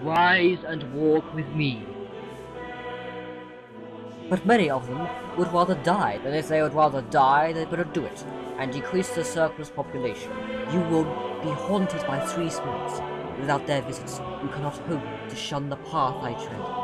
Rise and walk with me. But many of them would rather die, and if they would rather die, they better do it, and decrease the circle's population. You will be haunted by 3 spirits. Without their visits, you cannot hope to shun the path I tread.